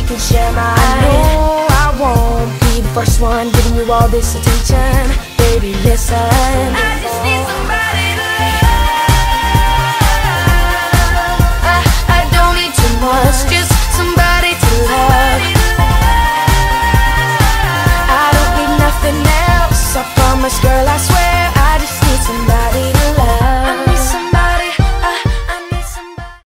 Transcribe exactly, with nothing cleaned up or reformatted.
can share mine. I know I won't be the first one giving you all this attention. Baby, listen,